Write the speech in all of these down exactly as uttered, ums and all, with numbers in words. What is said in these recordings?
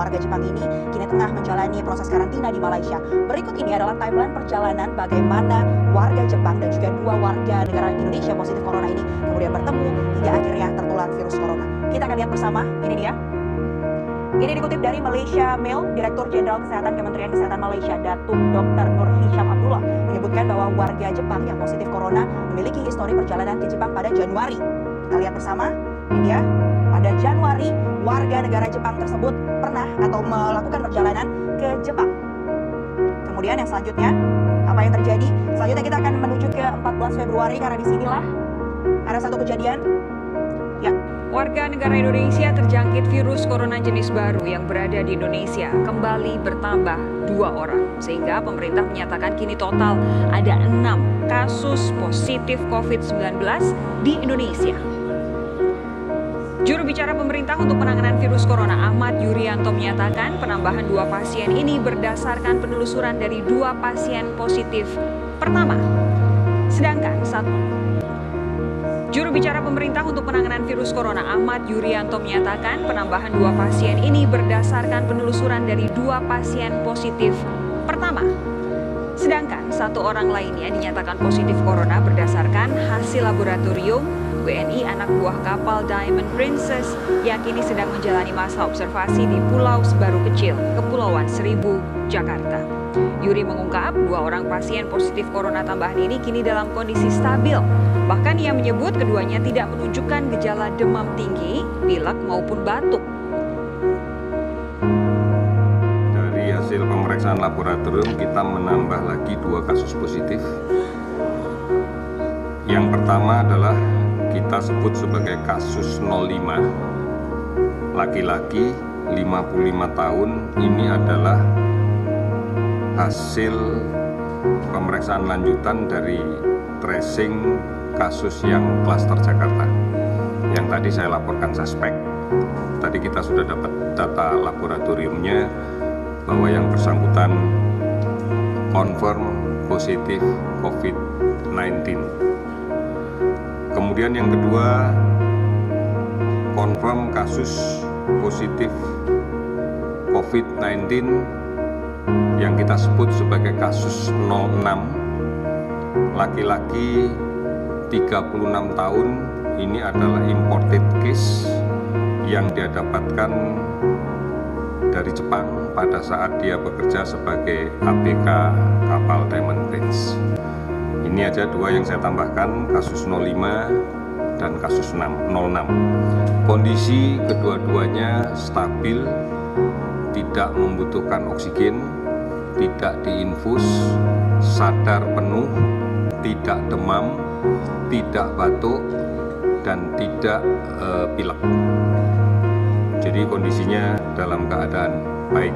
warga Jepang ini kini tengah menjalani proses karantina di Malaysia. Berikut ini adalah timeline perjalanan bagaimana warga Jepang dan juga dua warga negara Indonesia positif corona ini kemudian bertemu hingga akhirnya tertular virus corona. Kita akan lihat bersama, ini dia. Ini dikutip dari Malaysia Mail, Direktur Jenderal Kesehatan Kementerian Kesehatan Malaysia, Datuk Doktor Nur Hisham Abdullah, menyebutkan bahwa warga Jepang yang positif corona memiliki histori perjalanan ke Jepang pada Januari. Kita lihat bersama, ini dia. Pada Januari, warga negara Jepang tersebut pernah atau melakukan perjalanan ke Jepang. Kemudian yang selanjutnya, apa yang terjadi? Selanjutnya kita akan menuju ke empat belas Februari karena disinilah ada satu kejadian. Ya. Warga negara Indonesia terjangkit virus corona jenis baru yang berada di Indonesia kembali bertambah dua orang. Sehingga pemerintah menyatakan kini total ada enam kasus positif covid sembilan belas di Indonesia. Juru bicara pemerintah untuk penanganan virus corona Ahmad Yuryanto menyatakan penambahan dua pasien ini berdasarkan penelusuran dari dua pasien positif pertama. Sedangkan satu Juru bicara pemerintah untuk penanganan virus corona Ahmad Yuryanto menyatakan penambahan dua pasien ini berdasarkan penelusuran dari dua pasien positif pertama. Sedangkan satu orang lainnya dinyatakan positif corona berdasarkan hasil laboratorium W N I anak buah kapal Diamond Princess yang kini sedang menjalani masa observasi di Pulau Sebaru Kecil, Kepulauan Seribu, Jakarta. Yuri mengungkap dua orang pasien positif corona tambahan ini kini dalam kondisi stabil. Bahkan ia menyebut keduanya tidak menunjukkan gejala demam tinggi, pilek maupun batuk. Dari hasil pemeriksaan laboratorium kita menambah lagi dua kasus positif. Yang pertama adalah kita sebut sebagai kasus nol lima, laki-laki lima puluh lima tahun. Ini adalah hasil pemeriksaan lanjutan dari tracing kasus yang klaster Jakarta yang tadi saya laporkan suspek. Tadi kita sudah dapat data laboratoriumnya bahwa yang bersangkutan confirm positif covid sembilan belas. Kemudian yang kedua, confirm kasus positif covid sembilan belas yang kita sebut sebagai kasus nol enam, laki-laki tiga puluh enam tahun. Ini adalah imported case yang dia dapatkan dari Jepang pada saat dia bekerja sebagai A B K kapal Diamond Prince. Ini aja dua yang saya tambahkan, kasus nol lima dan kasus nol enam. Kondisi kedua-duanya stabil, tidak membutuhkan oksigen, tidak diinfus, sadar penuh, tidak demam, tidak batuk, dan tidak uh, pilek. Jadi kondisinya dalam keadaan baik.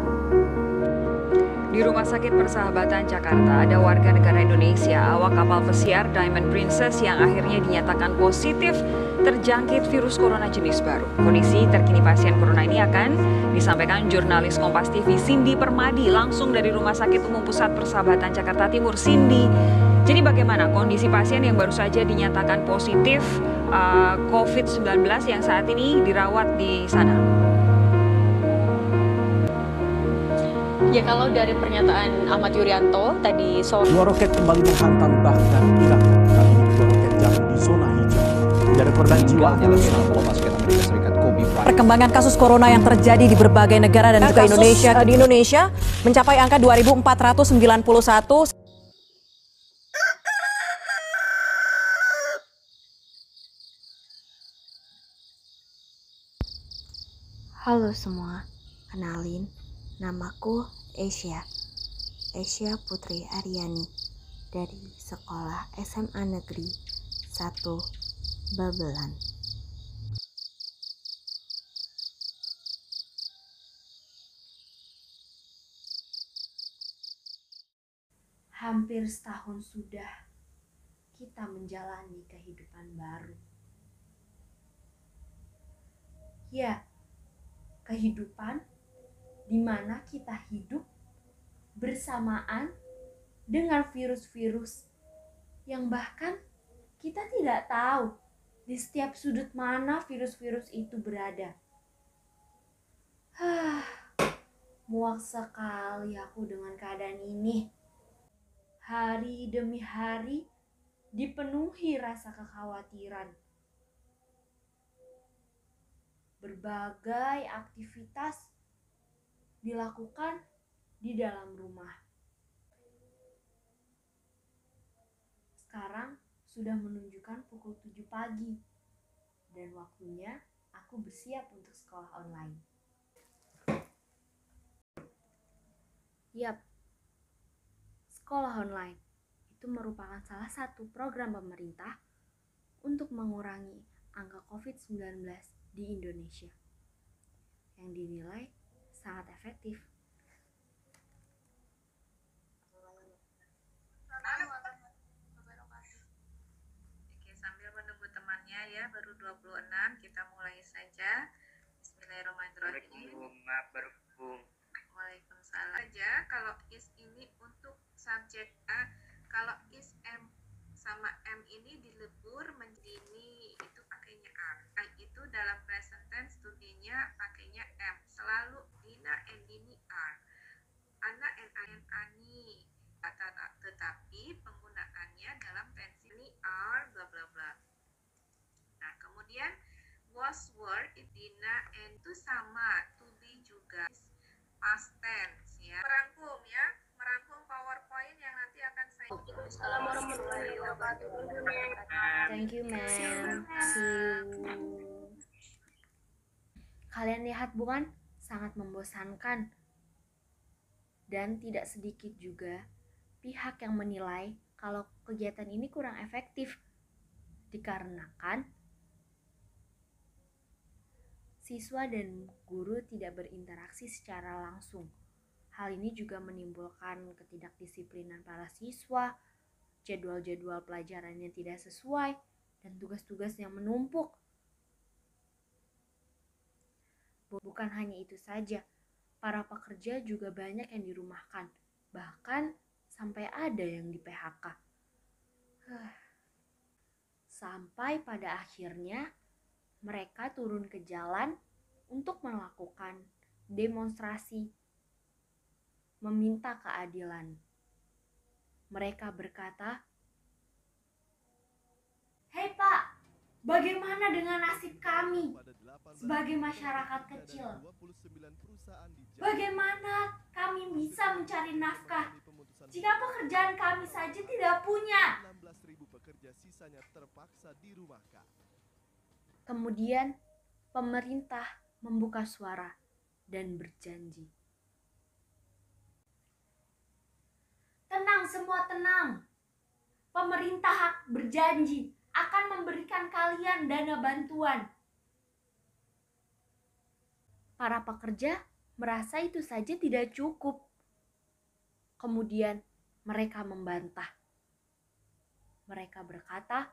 Di Rumah Sakit Persahabatan Jakarta ada warga negara Indonesia awak kapal pesiar Diamond Princess yang akhirnya dinyatakan positif terjangkit virus corona jenis baru. Kondisi terkini pasien corona ini akan disampaikan jurnalis Kompas T V Cindy Permadi langsung dari Rumah Sakit Umum Pusat Persahabatan Jakarta Timur. Cindy, jadi bagaimana kondisi pasien yang baru saja dinyatakan positif uh, covid sembilan belas yang saat ini dirawat di sana? Ya, kalau dari pernyataan Ahmad Yuryanto tadi sore, dua roket kembali menghantam Baghdad, Irak. Kali ini dua roket jatuh di zona hijau. Tidak ada korban jiwa. Perkembangan kasus corona yang terjadi di berbagai negara dan juga Indonesia di Indonesia mencapai angka dua ribu empat ratus sembilan puluh satu. Halo semua, kenalin, namaku Asia, Asia Putri Aryani dari Sekolah S M A Negeri satu Babelan. Hampir setahun sudah kita menjalani kehidupan baru. Ya, kehidupan di mana kita hidup bersamaan dengan virus-virus yang bahkan kita tidak tahu di setiap sudut mana virus-virus itu berada. Hah, muak sekali aku dengan keadaan ini. Hari demi hari dipenuhi rasa kekhawatiran. Berbagai aktivitas dilakukan di dalam rumah. Sekarang sudah menunjukkan pukul tujuh pagi dan waktunya aku bersiap untuk sekolah online. Yap, sekolah online itu merupakan salah satu program pemerintah untuk mengurangi angka covid sembilan belas di Indonesia yang dinilai sangat efektif. Oke, sambil menunggu temannya ya, baru dua puluh enam, kita mulai saja. Bismillahirrahmanirrahim. Waalaikumsalam. Saja kalau is ini untuk subjek A, kalau is M sama M ini dilebur menjadi ini, itu pakainya are. I itu dalam present tense studinya pakainya M. Selalu Dina and Dini are. Ana and and Ani. Tetapi penggunaannya dalam tensi ini are bla bla bla. Nah, kemudian was were Dina and itu sama, to be juga past tense ya. Merangkum ya, merangkum PowerPoint yang nanti akan saya. Assalamualaikum warahmatullahi wabarakatuh. Thank you, ma'am. See you. Kalian lihat bukan? Sangat membosankan. Dan tidak sedikit juga pihak yang menilai kalau kegiatan ini kurang efektif. Dikarenakan siswa dan guru tidak berinteraksi secara langsung. Hal ini juga menimbulkan ketidakdisiplinan para siswa, jadwal-jadwal pelajaran yang tidak sesuai, dan tugas-tugas yang menumpuk. Bukan hanya itu saja, para pekerja juga banyak yang dirumahkan, bahkan sampai ada yang di P H K. Sampai pada akhirnya mereka turun ke jalan untuk melakukan demonstrasi, meminta keadilan. Mereka berkata, "Hei Pak, bagaimana dengan nasib kami sebagai masyarakat kecil? Bagaimana kami bisa mencari nafkah jika pekerjaan kami saja tidak punya?" Kemudian pemerintah membuka suara dan berjanji. Tenang semua, tenang. Pemerintah berjanji akan memberikan kalian dana bantuan. Para pekerja merasa itu saja tidak cukup. Kemudian mereka membantah. Mereka berkata,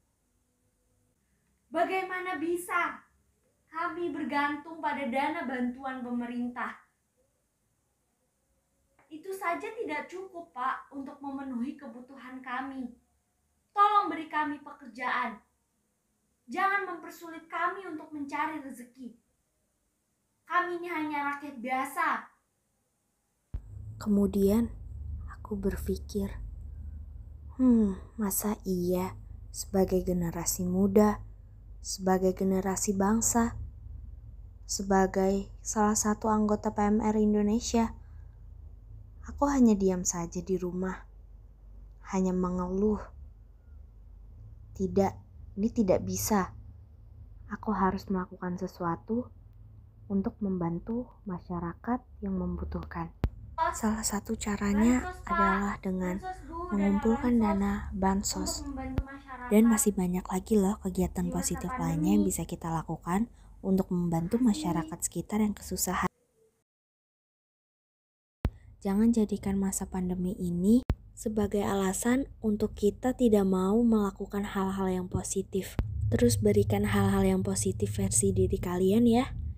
"Bagaimana bisa kami bergantung pada dana bantuan pemerintah? Itu saja tidak cukup, Pak, untuk memenuhi kebutuhan kami. Tolong beri kami pekerjaan. Jangan mempersulit kami untuk mencari rezeki. Kami ini hanya rakyat biasa." Kemudian aku berpikir, hmm, masa iya sebagai generasi muda, sebagai generasi bangsa, sebagai salah satu anggota P M R Indonesia, aku hanya diam saja di rumah, hanya mengeluh. Tidak, ini tidak bisa. Aku harus melakukan sesuatu untuk membantu masyarakat yang membutuhkan. Salah satu caranya adalah dengan mengumpulkan dana bansos. Dan masih banyak lagi loh kegiatan positif lainnya yang bisa kita lakukan untuk membantu masyarakat sekitar yang kesusahan. Jangan jadikan masa pandemi ini sebagai alasan untuk kita tidak mau melakukan hal-hal yang positif. Terus berikan hal-hal yang positif versi diri kalian ya.